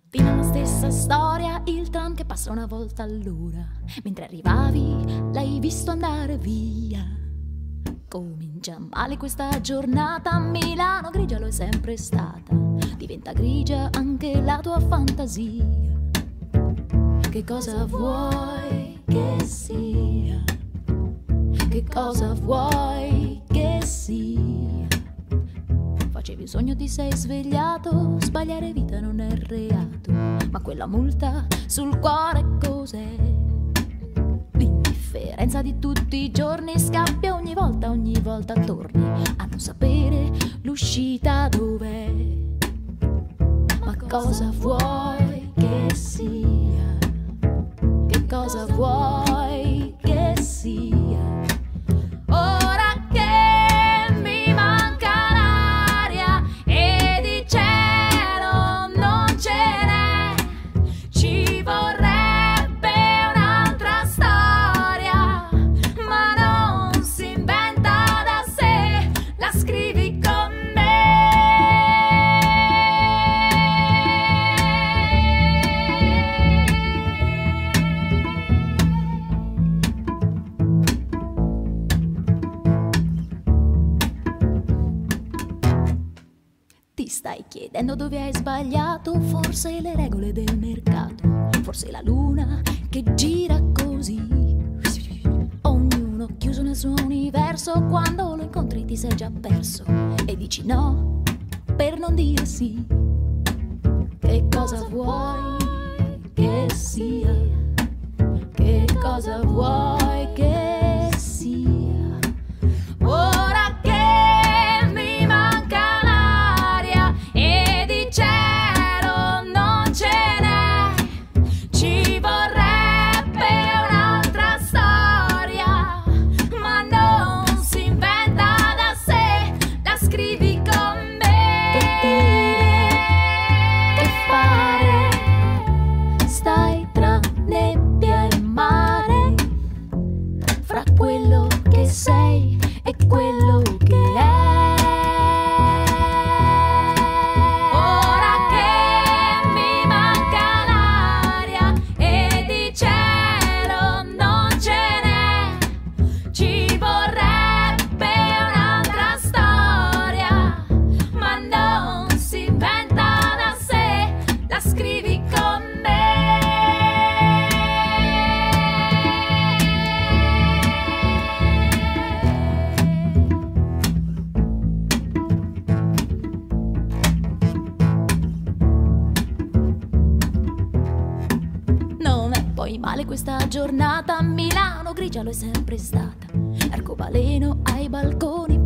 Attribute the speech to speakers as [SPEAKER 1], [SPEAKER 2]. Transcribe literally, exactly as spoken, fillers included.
[SPEAKER 1] Fino alla stessa storia, il tram che passa una volta all'ora. Mentre arrivavi, l'hai visto andare via. Comincia male questa giornata, a Milano grigia lo è sempre stata. Diventa grigia anche la tua fantasia. Che cosa vuoi che sia? Che cosa vuoi che sia? Facevi un sogno, ti sei svegliato. Sbagliare vita non è reato, ma quella multa sul cuore cos'è? L'indifferenza di tutti i giorni scappia ogni volta, ogni volta torni a non sapere l'uscita dov'è. Ma cosa vuoi che sia? Che cosa vuoi che sia? Ora che mi manca l'aria e di cielo non ce n'è, ci vorrebbe un'altra storia, ma non si inventa da sé, la scrivi con me. Ti stai chiedendo dove hai sbagliato, forse le regole del mercato, forse la luna che gira così. Ognuno chiuso nel suo universo, quando lo incontri ti sei già perso e dici no per non dire sì. Che cosa vuoi che sia? Che cosa vuoi che sia? Ora che mi manca l'aria e di cielo non ce n'è, ci vorrebbe un'altra storia, ma non si inventa da sé, la scrivi con me. Che dire, che fare, stai tra nebbia e mare, fra quello che sei e quello che è. Ora che mi manca l'aria e di cielo non ce n'è, ci vorrebbe un'altra storia, ma non si inventa da sé, la scrivi con me. Non è poi male questa giornata, a Milano grigia lo è sempre stata. Arcobaleno ai balconi